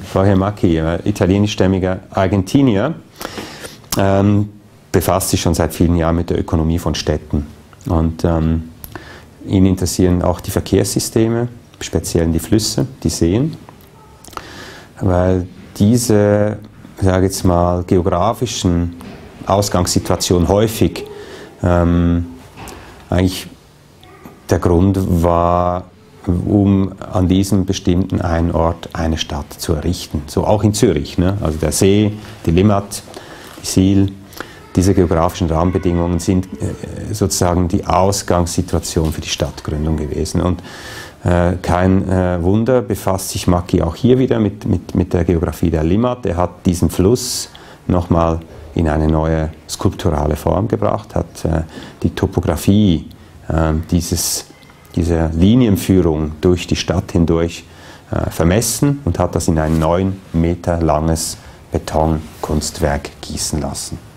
Jorge Macchi, italienischstämmiger Argentinier, befasst sich schon seit vielen Jahren mit der Ökonomie von Städten. Und ihn interessieren auch die Verkehrssysteme, speziell die Flüsse, die Seen, weil diese, sage jetzt mal, geografischen Ausgangssituationen häufig eigentlich der Grund war, um an diesem bestimmten einen Ort eine Stadt zu errichten. So auch in Zürich, ne? Also der See, die Limmat, die Sihl, diese geografischen Rahmenbedingungen sind sozusagen die Ausgangssituation für die Stadtgründung gewesen. Und kein Wunder befasst sich Macchi auch hier wieder mit der Geografie der Limmat. Er hat diesen Fluss nochmal in eine neue skulpturale Form gebracht, hat die Topografie dieser Linienführung durch die Stadt hindurch vermessen und hat das in ein 9 Meter langes Betonkunstwerk gießen lassen.